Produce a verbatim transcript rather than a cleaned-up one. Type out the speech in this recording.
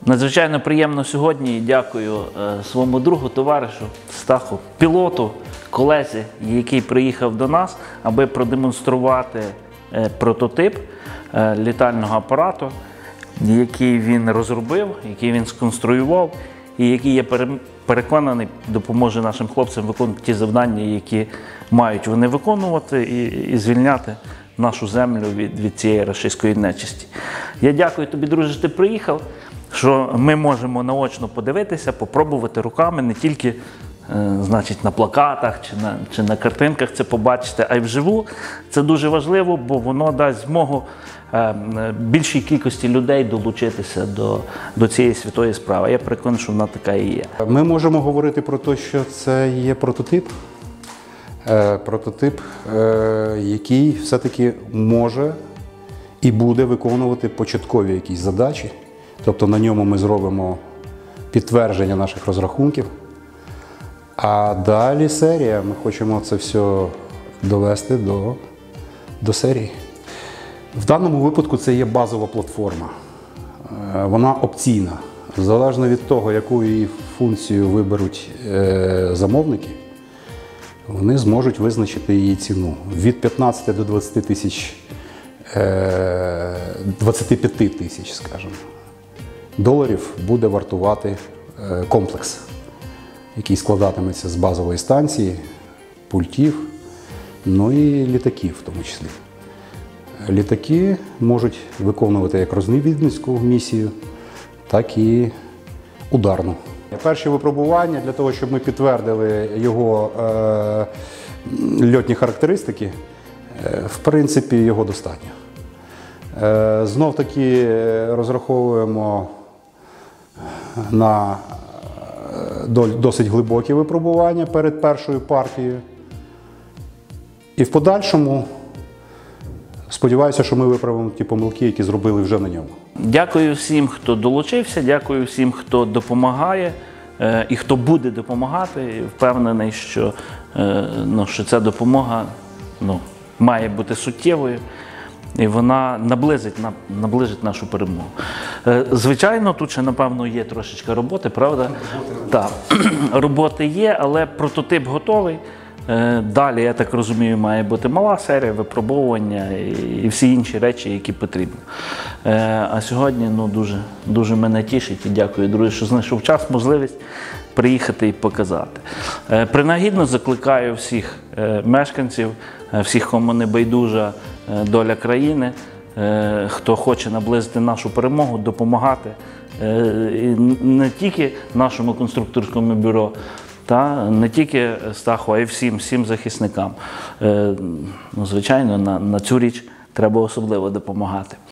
Надзвичайно приємно сьогодні і дякую е, своєму другу, товаришу, Стаху, пілоту, колезі, який приїхав до нас, аби продемонструвати е, прототип е, літального апарату, який він розробив, який він сконструював і який, я переконаний, допоможе нашим хлопцям виконувати ті завдання, які мають вони виконувати і, і звільняти нашу землю від, від цієї рашистської нечисті. Я дякую тобі, друже, що ти приїхав, що ми можемо наочно подивитися, попробувати руками, не тільки е, значить, на плакатах чи на, чи на картинках це побачити, а й вживу. Це дуже важливо, бо воно дасть змогу е, більшій кількості людей долучитися до, до цієї святої справи. Я переконаний, що вона така і є. Ми можемо говорити про те, що це є прототип. Прототип, який все-таки може і буде виконувати початкові якісь задачі. Тобто на ньому ми зробимо підтвердження наших розрахунків. А далі серія. Ми хочемо це все довести до, до серії. В даному випадку це є базова платформа. Вона опційна. Залежно від того, яку її функцію виберуть замовники, вони зможуть визначити її ціну від п'ятнадцяти до двадцяти тисяч, двадцяти п'яти тисяч, скажімо, доларів буде вартувати комплекс, який складатиметься з базової станції, пультів, ну і літаків в тому числі. Літаки можуть виконувати як розвідницьку місію, так і ударну. Перші випробування для того, щоб ми підтвердили його е, льотні характеристики, е, в принципі, його достатньо. Е, знов-таки розраховуємо на досить глибокі випробування перед першою партією. І в подальшому сподіваюся, що ми виправимо ті помилки, які зробили вже на ньому. Дякую всім, хто долучився, дякую всім, хто допомагає е, і хто буде допомагати. І впевнений, що, е, ну, що ця допомога ну, має бути суттєвою і вона наблизить, наближить нашу перемогу. Е, звичайно, тут ще, напевно, є трошечки роботи, правда? Так, роботи є, але прототип готовий. Далі, я так розумію, має бути мала серія, випробовування і всі інші речі, які потрібні. А сьогодні ну, дуже, дуже мене тішить і дякую, друзі, що знайшов час, можливість приїхати і показати. Принагідно закликаю всіх мешканців, всіх, кому не байдужа доля країни, хто хоче наблизити нашу перемогу, допомагати не тільки нашому конструкторському бюро, та не тільки Стаху, а й всім, всім захисникам. Е, ну, звичайно, на, на цю річ треба особливо допомагати.